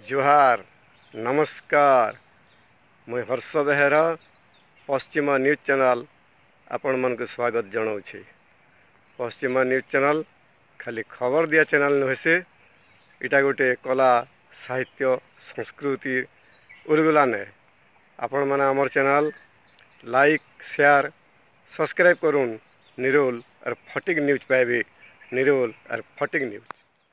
जुहार नमस्कार मुई Harsh Behera Paschima news channel आपण मन को स्वागत जनाऊँगी। पश्चिमा न्यूज चैनल खाली खबर दिया चैनल नुहे से इटा गोटे कला साहित्य संस्कृति उर्गुलान है। आपण मैंने आमर चैनल लाइक शेयर सब्सक्राइब करूँ निरोल और फटिक न्यूज पाइबे निरोल और फटिक न्यूज।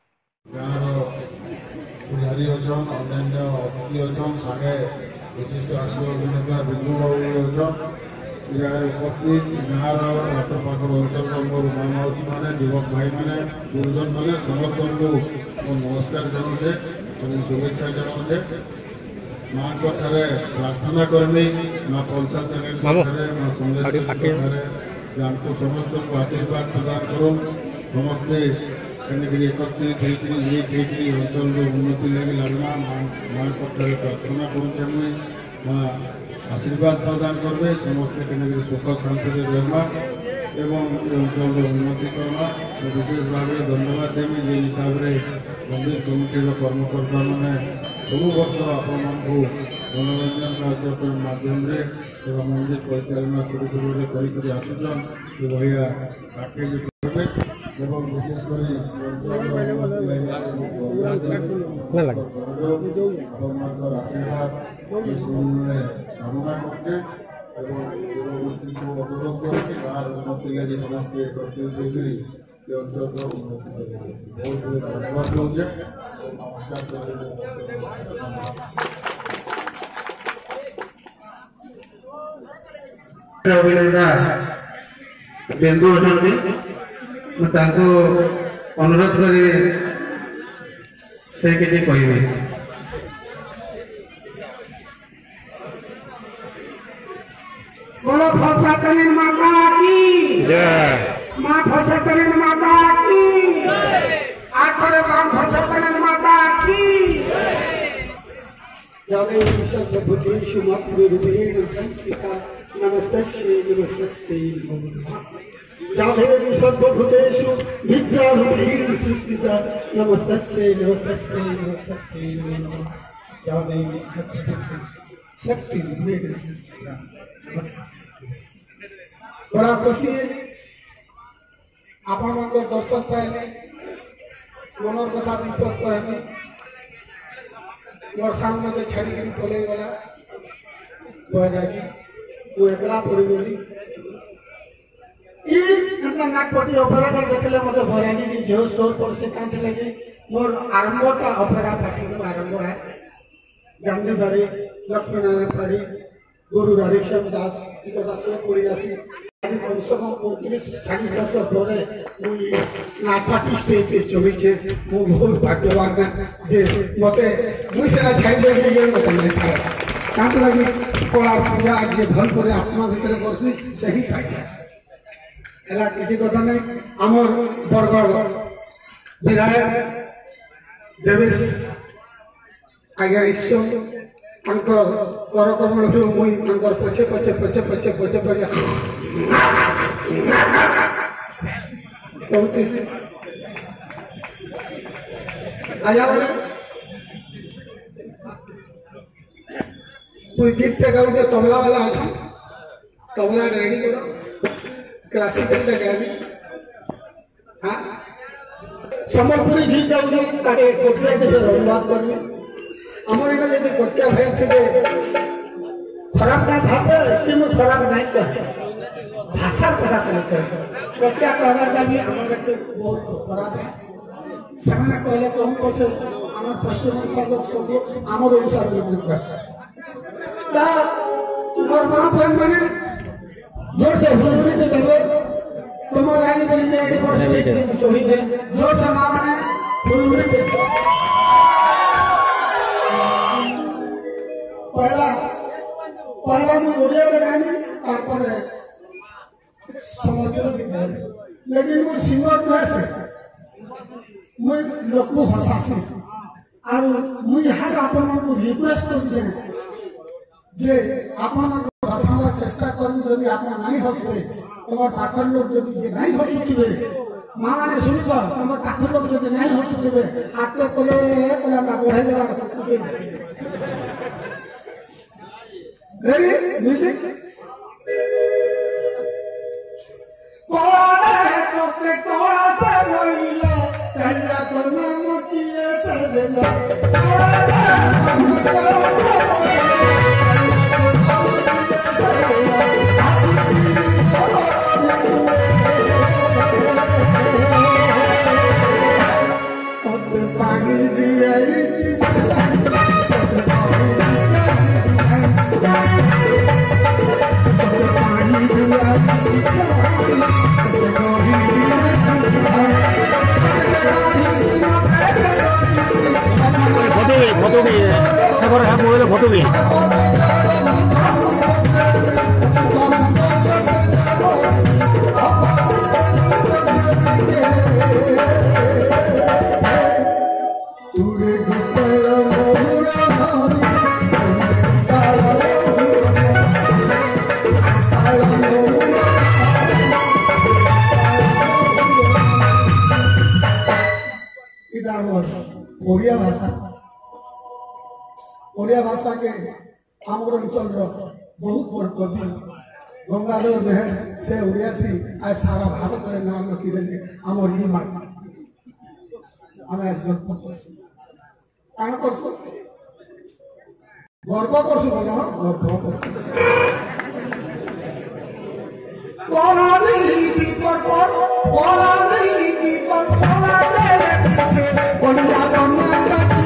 पुजारी अछन अन्य अतिथि अछन सागे विशिष्ट आशु अभिनेता बिंदु बाबू अछन जगह उपस्थित गाँव आखपाखर अंचल मोर माँ मौसी मैंने युवक भाई मैंने गुरुजन मैंने समस्त को नमस्कार जनाऊे और शुभेच्छा जनाऊे। माँ प्रार्थना करनी माँ पलसा चैनल माँ संदेश आमको समस्त को आशीर्वाद प्रदान करूँ समस्ते एकत्रित अंचल उन्नति लगे लगना माँ प्रार्थना करुचे मुई माँ आशीर्वाद प्रदान करें समस्ते सुख शांति रहमा एवं अंचल उन्नति करना। विशेष भाव धन्यवाद देवी जे हिसाब से मंदिर कमिटी कर्मकर्ता मैंने सब वर्ष आपण मनोरंजन कार्यक्रम माध्यम मंदिर परिचालना सुरुखुरे आसुचन भैया आगे करेंगे एवं विशेषकर आशीर्वाद कामना करते गोष्ठी को अनुरोध करके गाँव उन्नति लगे समस्ते अंचल उन्नति बहुत बहुत धन्यवाद दूचे नमस्कार। अभिनेता बिंदु अनुरोध करेंगे से किसी कहे बोलो फरसातनीन माता की माँ फरसातनीन माता की आखरे बाम फरसातनीन माता की जादे विशल बुद्धेषु मातृरूपेण संस्कृता नमस्तस्यै नमः जादे सर्वभूतेषु विद्यारूपेण संस्कृता नमस्तस्यै नमः जादे सर्वभूतेषु शक्ति रूपेण संस्कृता नमस्तस्यै। बड़ा खुशी है आपण मन दर्शन पाइले मनर कथा विपद कहने मोर सामने मते छाड़ी के पले गला बहरागी वो एकला पड़ी गली इतना नाटपटी ऑपेरा का देखले मते बहरागी की जो जोर पर से कांत लगे मोर आरंभटा ऑपेरा पार्टी आरंभ है गांधी बारी लक्ष्मीनारायण पाड़ी गुरु राधेश्याम दास कोड़ियासी आज कम से कम 35-40 वर्ष पर नाटपाटी स्टेज पे चली है मु बहुत भाग्यवान जे मते मुई सेना छाड़ी दे मते नहीं छाड़ा कांत लगी कला पूजा जे भल करे आत्मा भीतर करसी सही फायदा एला किसी कथा नहीं आमर बरगढ़ विधायक देवेश आज्ञा ईश्वर कर कमल मुई पछे पछे पछे पछे पछे पछे आया वाला कोई गीत पे गाओ तबला वाला आसा तबला रेडी करो क्लासिकल पे गाबी हां सम्बलपुरी गीत गाओ ताके कोठिया दे अनुवाद करबे आमर इना जदि कोटिया भाई थे खराब ना भावे कि मु खराब नहीं कहे भाषा खराब नहीं कहे कोटिया कहबार का भी हमर के बहुत खराब है सामने कहले तो हम पछे हमर पश्चिम लोग सब हमर ओडिसा लोग कहे ता तुमर मां बहन माने जोर से हुलुरी दे देबो तुमर लागी बनी जे एडी पर चोरी छे जोर से मां माने हुलुरी दे पहला मैं ओडिया लगानी तापर समझ लेकिन वो सिंगर तो ऐसे मैं लोग को हंसासी और मैं यहाँ का अपन को रिक्वेस्ट कर जे अपन को हंसाना चेष्टा करनी यदि आप नहीं हंसबे तुम्हारे पाखर लोग यदि जे नहीं हंसुथिबे माँ मैंने सुन तुम पाखर लोग यदि नहीं हंसुथिबे आके कले कला बढ़े गला ओडिया भाषा के आम अंचल बहुत बड़ कवि गंगाधर मेहर से ओडिया थी आज सारा भारत रे नाम रखिदेले आमर ही माटी आम आज गर्व करसु काण करसु गर्व करसु बोल गर्व करसु कोना नहीं की कोना नहीं की कोना तेरे पीछे ओडिया गंगा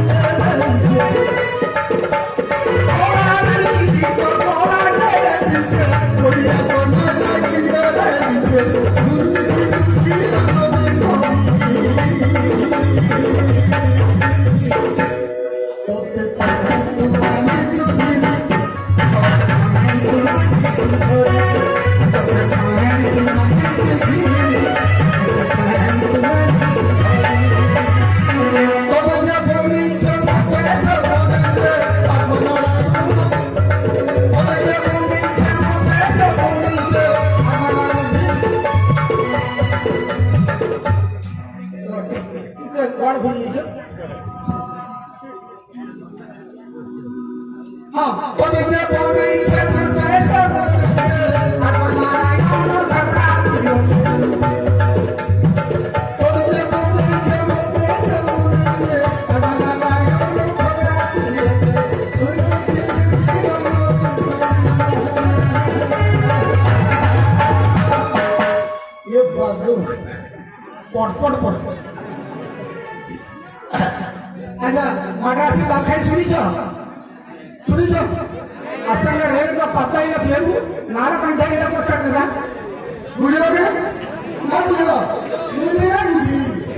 अच्छा मद्रासी दाखाई सुनी असल रेट का पता ही ना फेरू नारा कंठा के लोग कर देना बुझलोगे ना बुझलो मुझे ना बुझी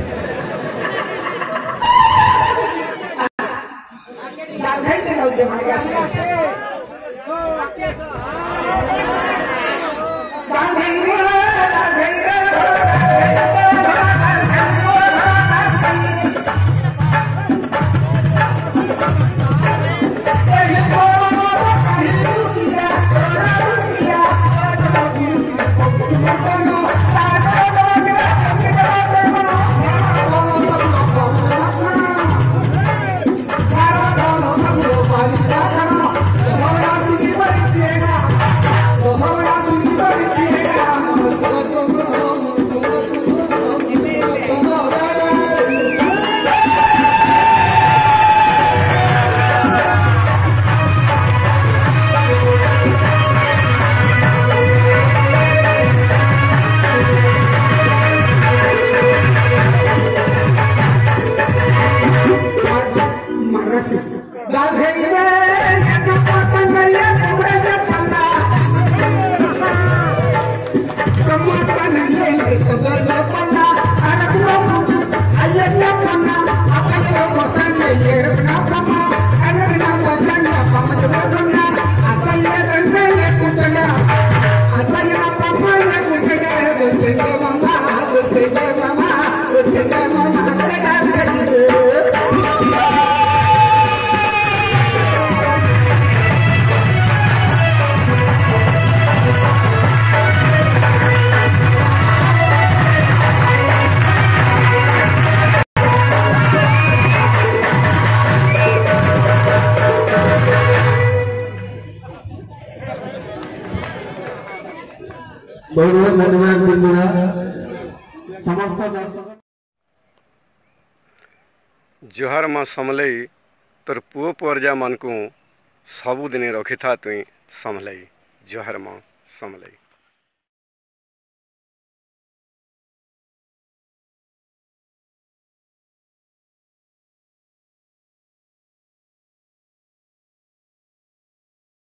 दाखाई के लोग जे मद्रासी बहुत बहुत धन्यवाद बिंदुदा समस्त दर्शक जुहार माँ समलई तोर पुओ परजा मन को सबुदिन रखी था तुई संभलई। जुहार माँ समलई।